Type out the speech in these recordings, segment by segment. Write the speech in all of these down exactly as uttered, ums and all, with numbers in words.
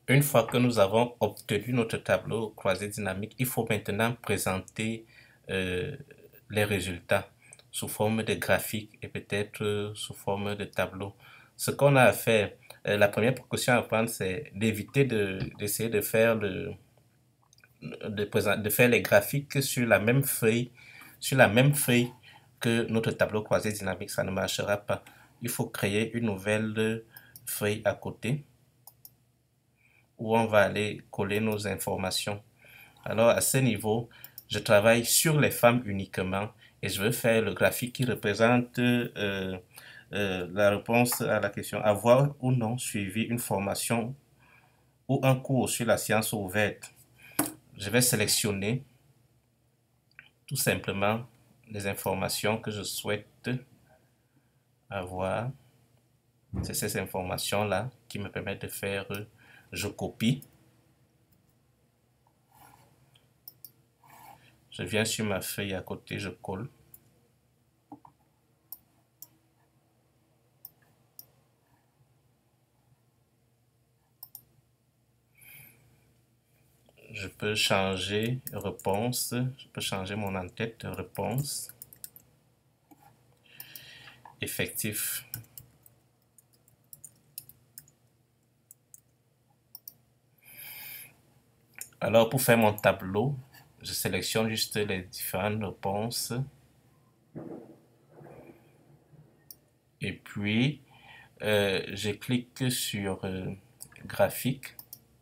Une fois que nous avons obtenu notre tableau croisé dynamique, il faut maintenant présenter euh, les résultats sous forme de graphique et peut-être euh, sous forme de tableau. Ce qu'on a à faire, euh, la première précaution à prendre, c'est d'éviter de, d'essayer de faire le, de, présent- de faire les graphiques sur la même feuille, sur la même feuille que notre tableau croisé dynamique. Ça ne marchera pas. Il faut créer une nouvelle feuille à côté où on va aller coller nos informations. Alors à ce niveau, je travaille sur les femmes uniquement et je veux faire le graphique qui représente euh, euh, la réponse à la question avoir ou non suivi une formation ou un cours sur la science ouverte. Je vais sélectionner tout simplement les informations que je souhaite avoir. C'est ces informations-là qui me permettent de faire, euh, je copie. Je viens sur ma feuille à côté, je colle. Je peux changer réponse, je peux changer mon en-tête réponse. Effectif. Alors pour faire mon tableau, je sélectionne juste les différentes réponses. Et puis, euh, je clique sur euh, graphique.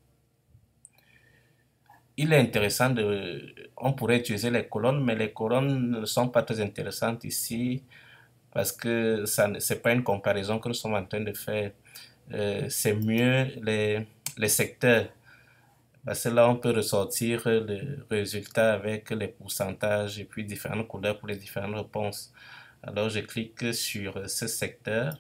Il est intéressant de... On pourrait utiliser les colonnes, mais les colonnes ne sont pas très intéressantes ici parce que ça, c'est pas une comparaison que nous sommes en train de faire. Euh, c'est mieux les, les secteurs. Parce que là, on peut ressortir le résultat avec les pourcentages et puis différentes couleurs pour les différentes réponses. Alors, je clique sur ce secteur.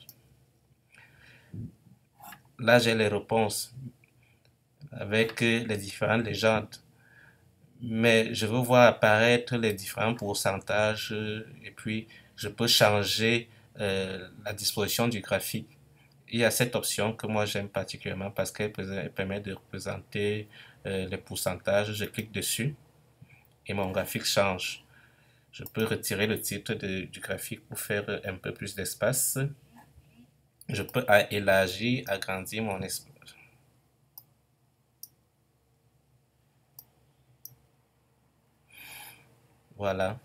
Là, j'ai les réponses avec les différentes légendes. Mais je veux voir apparaître les différents pourcentages et puis je peux changer euh, la disposition du graphique. Il y a cette option que moi j'aime particulièrement parce qu'elle permet de représenter euh, les pourcentages. Je clique dessus et mon graphique change. Je peux retirer le titre de, du graphique pour faire un peu plus d'espace. Je peux élargir, agrandir mon espace. Voilà,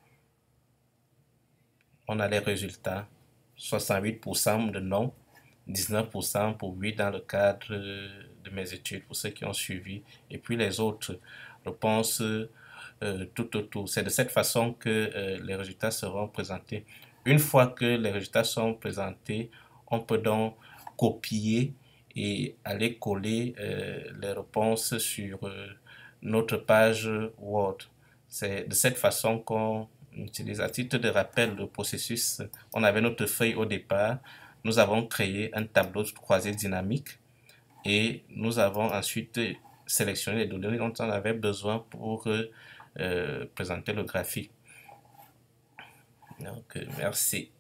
on a les résultats. soixante-huit pour cent de non, dix-neuf pour cent pour oui dans le cadre de mes études, pour ceux qui ont suivi. Et puis les autres réponses euh, tout autour. C'est de cette façon que euh, les résultats seront présentés. Une fois que les résultats sont présentés, on peut donc copier et aller coller euh, les réponses sur euh, notre page Word. C'est de cette façon qu'on utilise. À titre de rappel, le processus, on avait notre feuille au départ, nous avons créé un tableau croisé dynamique et nous avons ensuite sélectionné les données dont on avait besoin pour euh, présenter le graphique. Donc, merci.